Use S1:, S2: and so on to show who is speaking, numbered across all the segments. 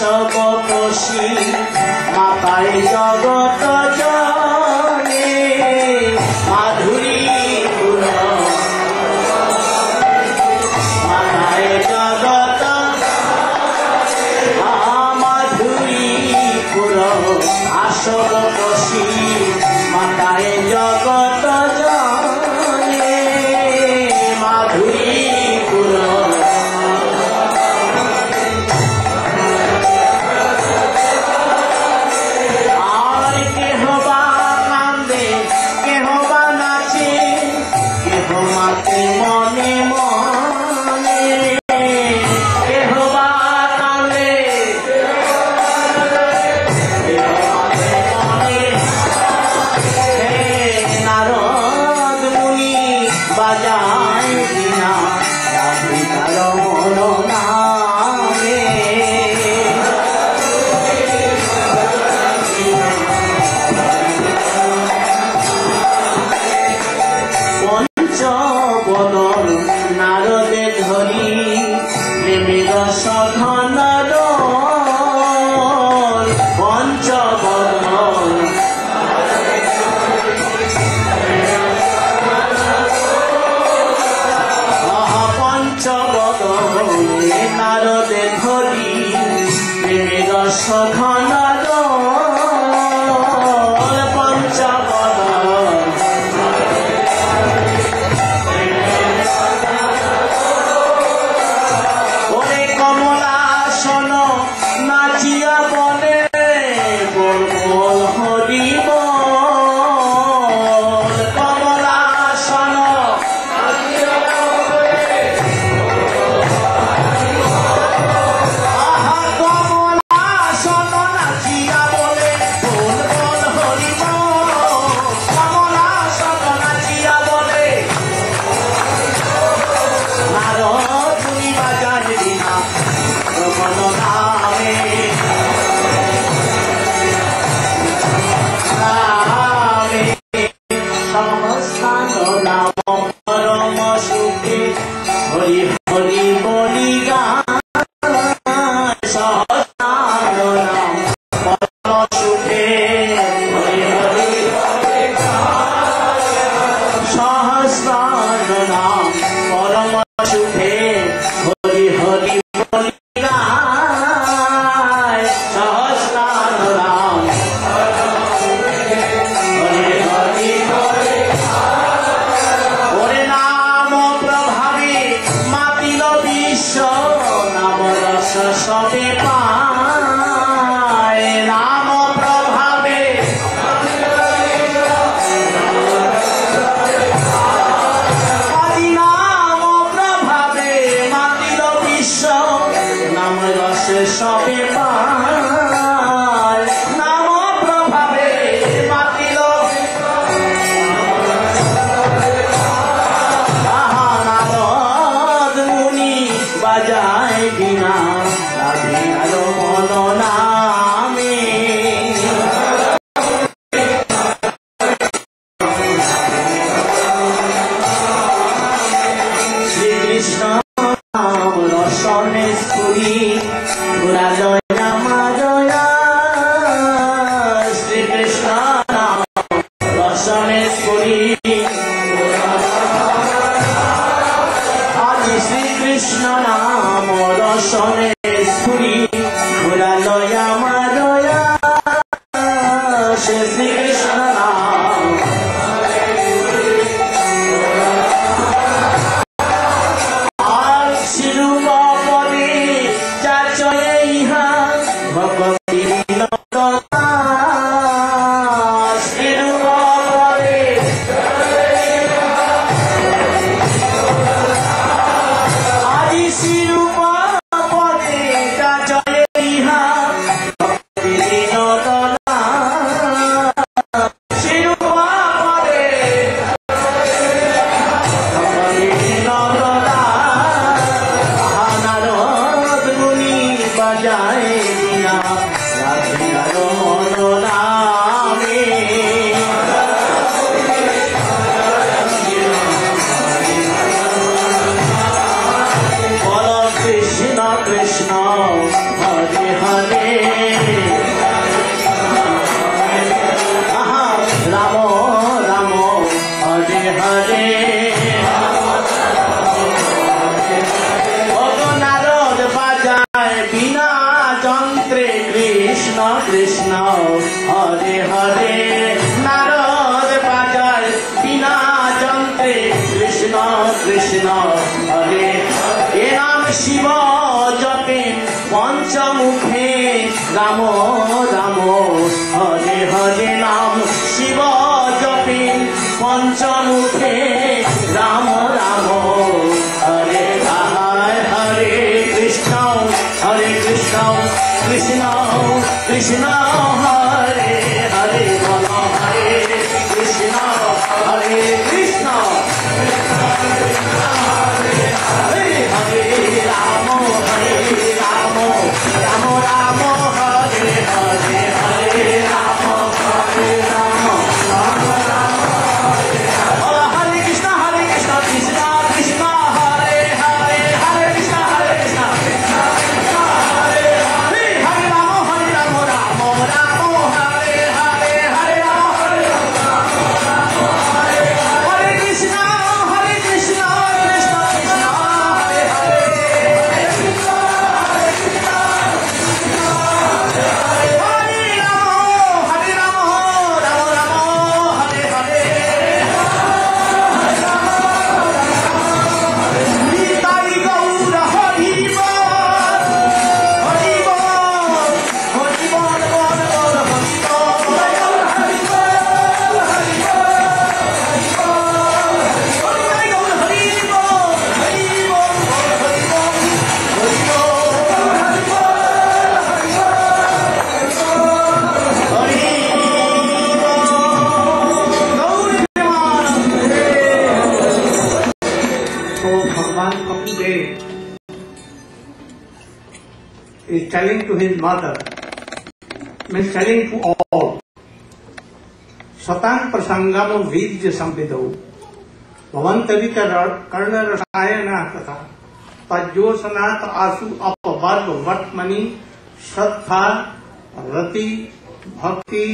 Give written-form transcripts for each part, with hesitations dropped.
S1: আসব বসি মাতায় জগত জনে মাধুরী মাতায় জগত মাধুরী পুর আসব বসি মাতায় জগত জনে মাধুরী পুর মনে মনে কেহবা কালে নারদ মুনি বাজায় বিনা মন নামে বদন নারদে ধরি প্রেমের সঘন পঞ্চবদন পঞ্চবদন নারদে ধরি প্রেমের সঘন সবে পায় রাম প্রভাবে আদি নাম প্রভাবে মাতিল বিশ্ব নাম রসে সবে পায় নাম প্রভাবে মাতিল নারদ মুনি বাজায় বিনা মন নামে শ্রীকৃষ্ণ নাম রসনে স্ফুরি পুরা জয়া মা জয়া শ্রীকৃষ্ণ নাম রসনে স্ফুরি আজ শ্রীকৃষ্ণ নাম রসনে স্ফুরি পুরা জয়া মা জয়া শ্রীকৃষ্ণ নাম আর শিরূপ পদে চাচয়ে ইহা ভগবতী নন্দনা শিরূপ পদে আদি শিরূপ পদে চাচয়ে ইহা ভগবতী নন্দনা শিরূপ পদে ভগবতী নন্দনা নারদ মুনি বাজায় বিনা রাধিকার মন নামে বল কৃষ্ণ কৃষ্ণ हरे हरे राम राम हरे हरे नारद बाजाए बिना যন্ত্রে কৃষ্ণ কৃষ্ণ হরে হরে নারদ বাজায় বিনা যন্ত্রে কৃষ্ণ কৃষ্ণ হরে এ নাম শিব জপে পঞ্চমুখে রাম রাম হরে হরে নাম শিব জপে পঞ্চমুখে রাম রাম হরে হরে কৃষ্ণ কৃষ্ণ কৃষ্ণ হরে হরে বল হরে কৃষ্ণ হরে হরে রাম রাম রাম হরে হরে হরে রাম রাম হরে Krishna Krishna Krishna Hare Hare Hare Krishna is telling to his mother, means telling to all, Satang prasangam vidya samvidau, bhavantavita karna rasayana katha, tajyosanat asu apavarv vatmani, shraddha, rati, bhakti.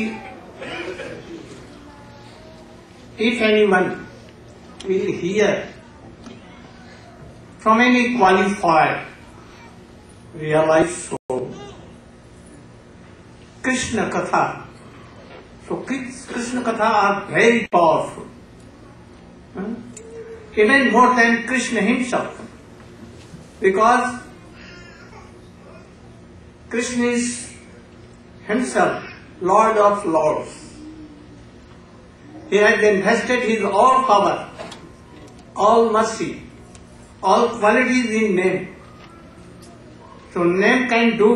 S1: If anyone will hear from any qualified realized soul Krishna Katha. So Krishna Katha are very powerful, even more than Krishna himself, because Krishna is himself Lord of Lords. He has invested his all power, all mercy, all qualities in name. So name can do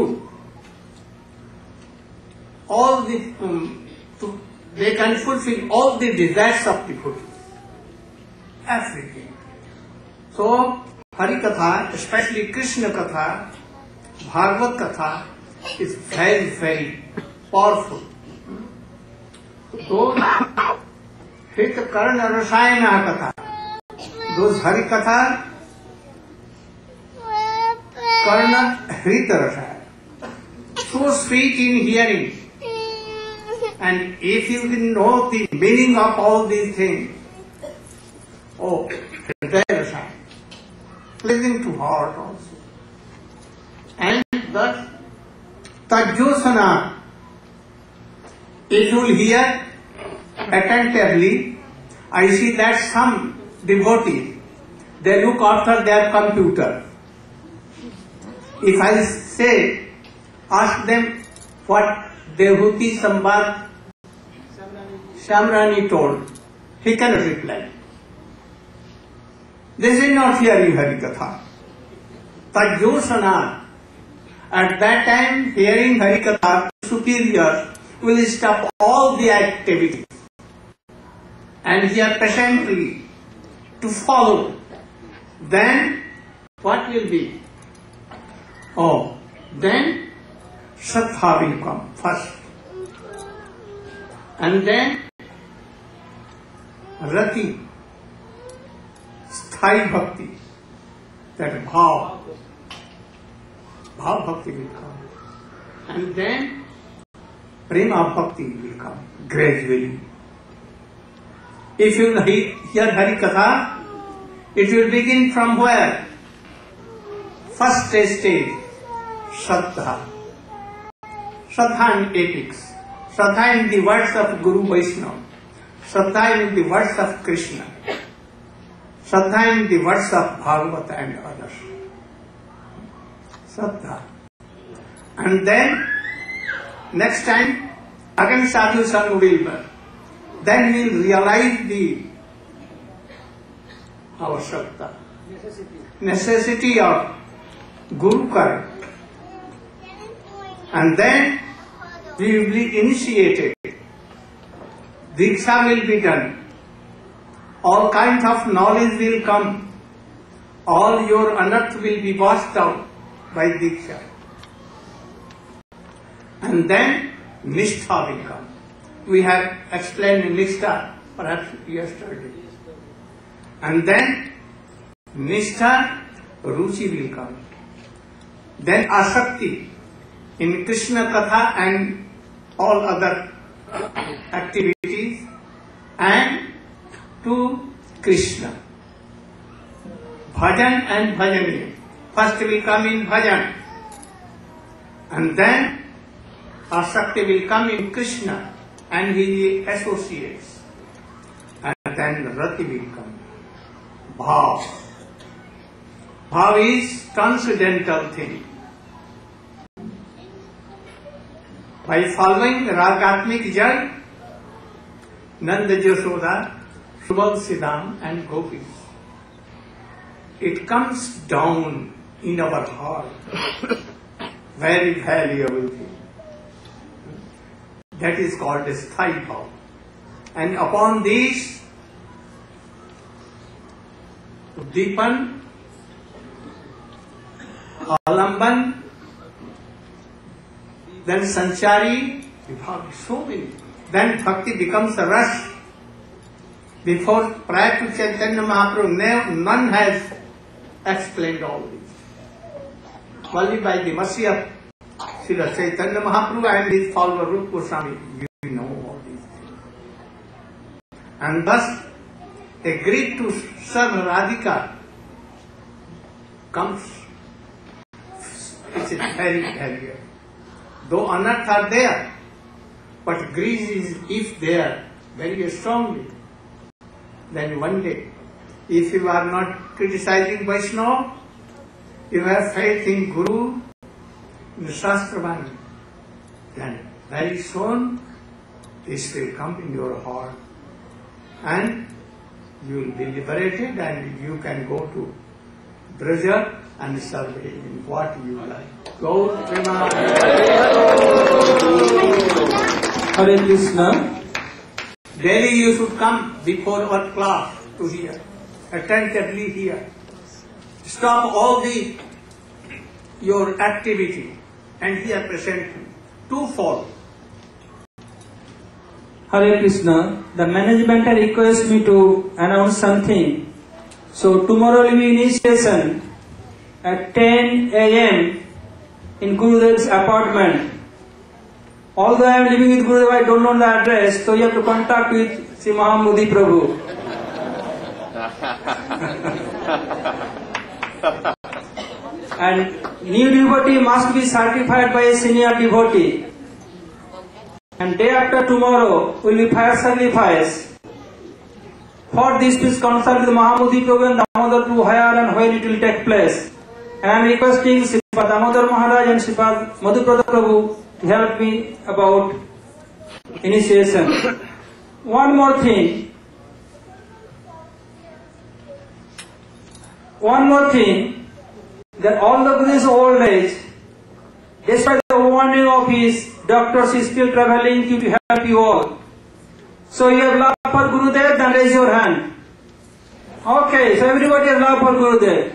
S1: all the, they can fulfill all the desires of the devotee, everything. So Hari Katha, especially Krishna Katha, Bhagavad Katha is very, very powerful. Those Hit Karna Rasayana Katha, those Hari Katha, Karna Hrita Rasayana, so sweet in hearing. And if you can know the meaning of all these things, oh, Hrita Rasayana, pleasing to heart also. And that Tajyosana, if you will hear attentively, I see that some devotees, they look after their computer. If I say, ask them what Dehuti Sambad Shamrani told, he cannot reply. This is not hearing Hari Katha. Tajyosana, at that time hearing Hari Katha, superior will stop all the activities and hear patiently to follow. Then what will be? Oh, then Shraddha will come first. And then Rati, Sthai Bhakti, that bhav. Bhav Bhakti will come. And then Prema Bhakti will come gradually. If you hear Hari Katha, it will begin from where? First stage, Shraddha. Shraddha in ethics. Shraddha in the words of Guru Vaishnava. Shraddha in the words of Krishna. Shraddha in the words of Bhagavata and others. Shraddha. And then, next time, again Sadhu Sangha will burn. Then we will realize our Shraddha. Necessity of Guru Karma. And then we will be initiated. Diksha will be done. All kinds of knowledge will come. All your unearth will be washed out by Diksha. And then Nishtha will come. We have explained Nishtha perhaps yesterday. And then Nishtha, Ruchi will come. Then Asakti in Krishna Katha and all other activities, and to Krishna. Bhajan and Bhajaniya. First will come in Bhajan, and then Asakti will come in Krishna and his associates, and then Rati will come. Bhav. Bhav is transcendental thing. By following Ragatmik Jal, Nanda Jashoda, Subal Siddham and Gopis, it comes down in our heart. Very valuable thing. That is called as Sthai Bhav. And upon this, Uddipan, Alamban, then Sanchari, so many. Then Bhakti becomes a rush. Prior to Chaitanya Mahaprabhu, none has explained all this. Only by the mercy of Srila Chaitanya Mahaprabhu and his follower Rupa Goswami, you know all these things. And thus, agreed to serve Radhika comes, it is very heavy. Though unearth are there, but grease is, if there, very strongly, then one day, if you are not criticizing Vaishnava, you have faith in Guru, in the Shastravani, then very soon this will come in your heart and you will be liberated and you can go to Braja and serve in what you like. Go, Prema.
S2: Hare Krishna.
S1: Daily you should come before our class to hear, attentively hear. Stop all your activity and hear presently. Twofold.
S2: Hare Krishna. The management requests me to announce something. So tomorrow will be initiation at 10 a.m. in Gurudev's apartment. Although I am living with Gurudev, I don't know the address, so you have to contact with Sri Mahamudhi Prabhu. And new devotee must be certified by a senior devotee. And day after tomorrow will be fire sacrifice. For this, please consult with Mahamudhi Prabhu and Damodar to where and when it will take place. And I am requesting Sripad Damodar Maharaj and Sripad Madhuprada Prabhu to help me about initiation. One more thing, that all the Gurus old age, despite the warning of his doctors, is still traveling to help you all. So you have love for Gurudev, then raise your hand. Okay, so everybody has love for Gurudev.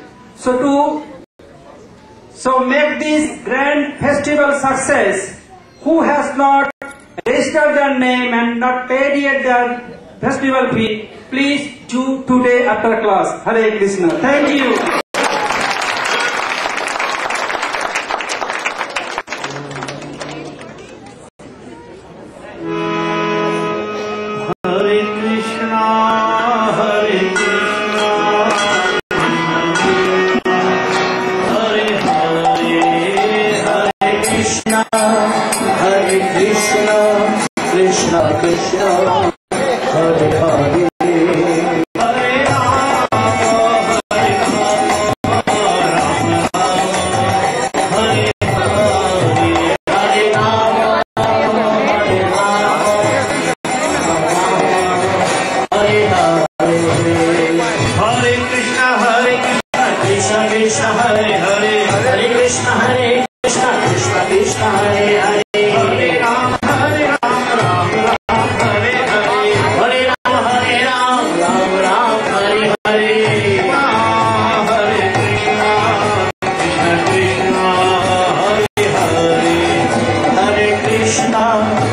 S2: So make this grand festival success. Who has not registered their name and not paid yet their festival fee, please do today after class. Hare Krishna. Thank you.
S1: Krishna, Hare Krishna, Krishna Krishna, Hare Hare. Krishna